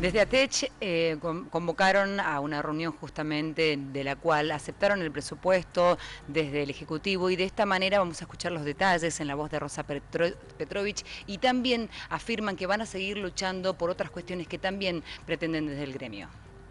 Desde ATECH convocaron a una reunión justamente de la cual aceptaron el presupuesto desde el Ejecutivo y de esta manera vamos a escuchar los detalles en la voz de Rosa Petrovich y también afirman que van a seguir luchando por otras cuestiones que también pretenden desde el gremio.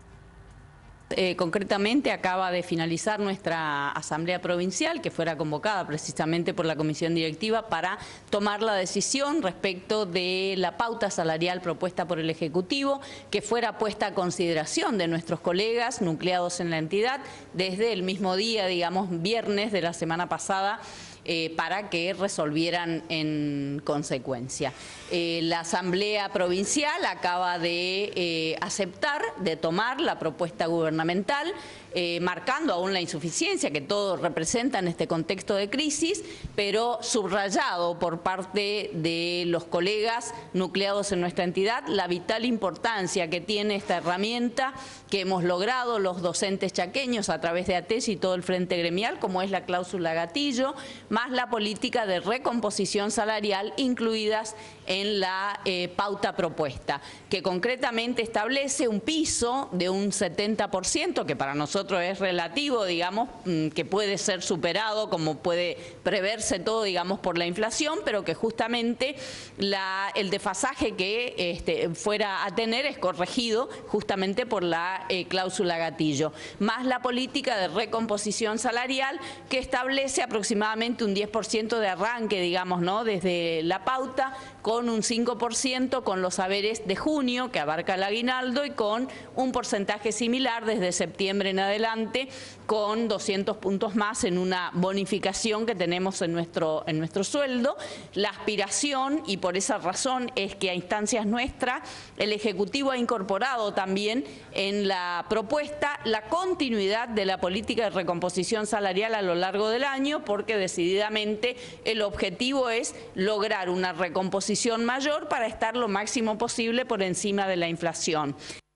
Concretamente acaba de finalizar nuestra asamblea provincial que fuera convocada precisamente por la comisión directiva para tomar la decisión respecto de la pauta salarial propuesta por el Ejecutivo, que fuera puesta a consideración de nuestros colegas nucleados en la entidad desde el mismo día, digamos viernes de la semana pasada, para que resolvieran en consecuencia. La Asamblea Provincial acaba de aceptar, de tomar la propuesta gubernamental, marcando aún la insuficiencia que todo representa en este contexto de crisis, pero subrayado por parte de los colegas nucleados en nuestra entidad la vital importancia que tiene esta herramienta que hemos logrado los docentes chaqueños a través de ATECH y todo el frente gremial, como es la cláusula gatillo, más la política de recomposición salarial incluidas en la pauta propuesta, que concretamente establece un piso de un 70%, que para nosotros es relativo, digamos, que puede ser superado, como puede preverse todo, digamos, por la inflación, pero que justamente el desfasaje que fuera a tener es corregido justamente por la cláusula gatillo, más la política de recomposición salarial que establece aproximadamente un 10% de arranque, digamos, ¿no?, desde la pauta, con un 5% con los haberes de junio, que abarca el aguinaldo, y con un porcentaje similar desde septiembre en adelante, con 200 puntos más en una bonificación que tenemos en nuestro sueldo. La aspiración, y por esa razón es que a instancias nuestras, el Ejecutivo ha incorporado también en la propuesta la continuidad de la política de recomposición salarial a lo largo del año, porque decididamente el objetivo es lograr una recomposición mayor para estar lo máximo posible por encima de la inflación.